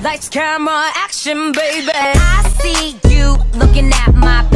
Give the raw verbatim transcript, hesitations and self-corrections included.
Lights, camera, action, baby. I see you looking at my